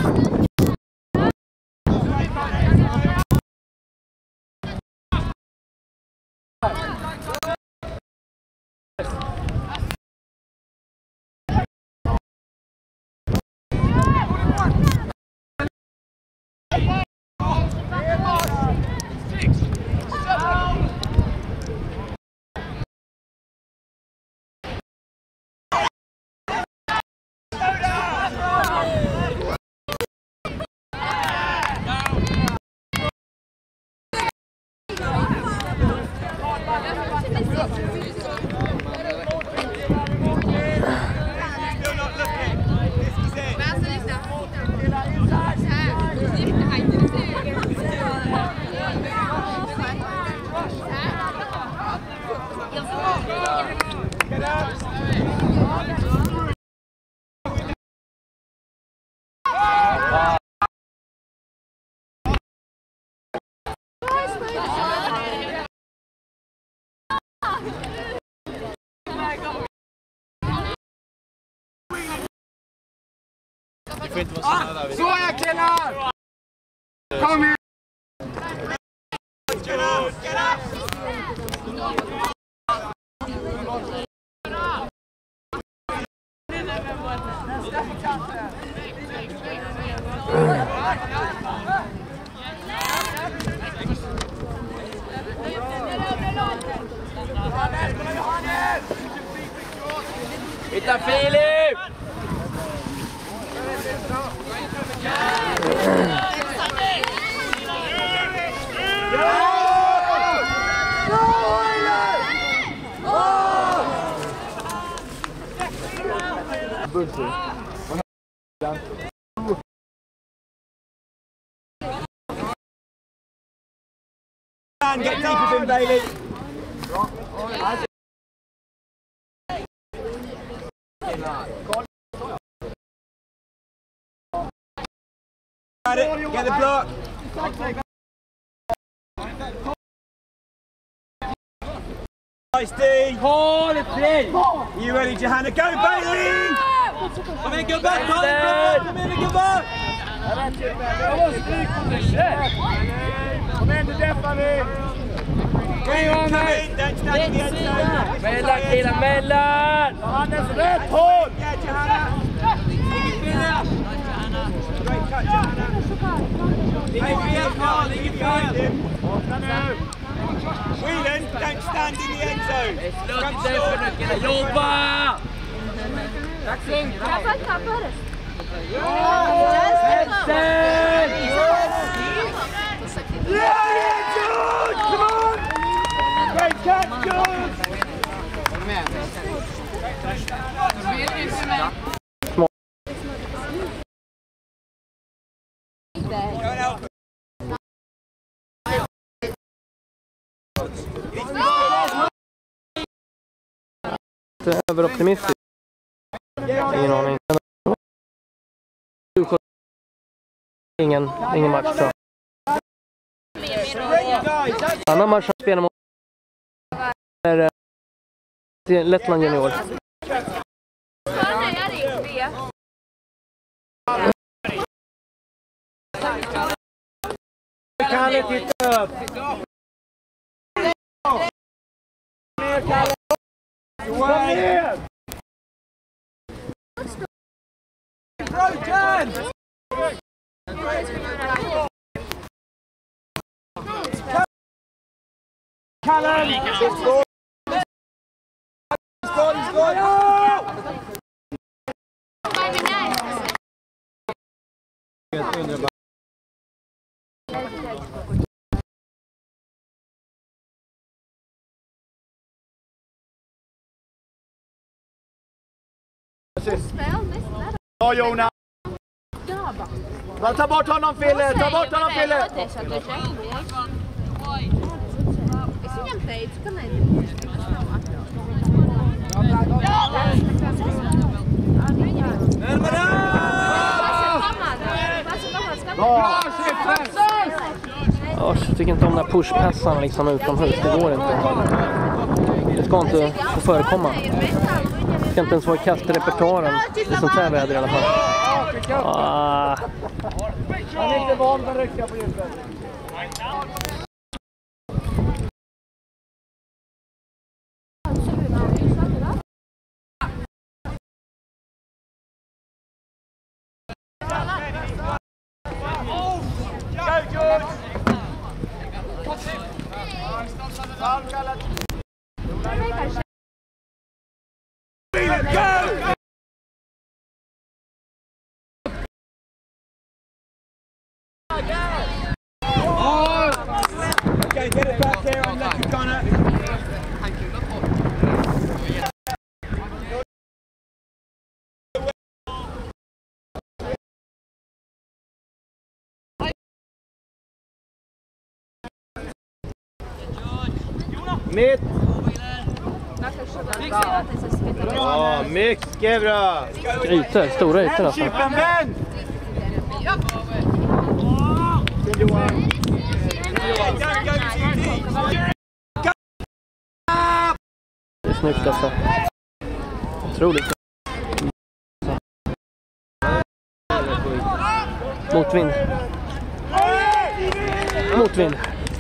Så är killar! Kom igen! Hitta Filip! Get deep with him, Bailey. Got it. Get the block. Nice D. Call it, please. You ready, Johanna? Go, Bailey! Kom in gubbar, kom in gubbar! Kom igen, du Stephanie! Don't stand in the end zone. Mellan killar, mellan! Hannes, rätt håll! Yeah, Johanna! Great cut, Johanna. Whelan, don't stand in the end zone. Jobba! Yeah, George! Come on! Great catch, George! Överoptimistisk. Ingen aning. Ingen match tror jag. Annan match som spelar mot är Lettland junior. Kalle, titta upp! Kom ner! Broken! Kalle! Skål! Ja, Jonas! Ta bort honom, Fille! Ta bort honom, Fille! Jag tycker inte om den här pushpassarna liksom utomhus. Det går inte. Det ska inte få förekomma. Ska inte ens vara i kast i repertoaren i sånt här väder i alla fall. Han är inte van att rycka på djupet. Okay, get it back there and let you Connor. Mitt! Ja, mycket bra! Ytor, stora ytor alltså. Chippen, vänd! Det är snyggt alltså. Otroligt. Motvind. Motvind.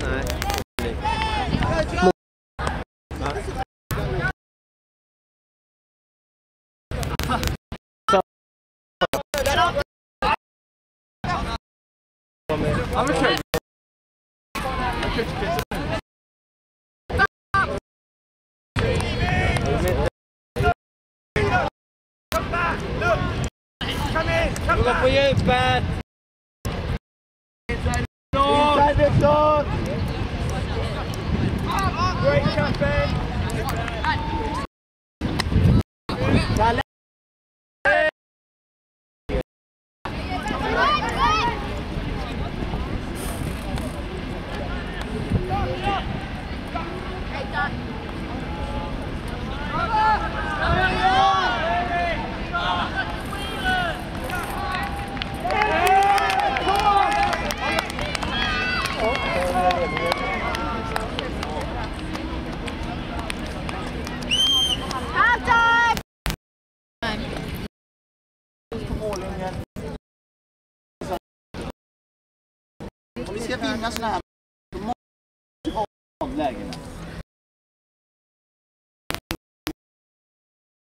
Gå på djupet! Inside Victor! Great campaign! Kalle! Om vi ska vinna såna här, då måste vi ha omlägen.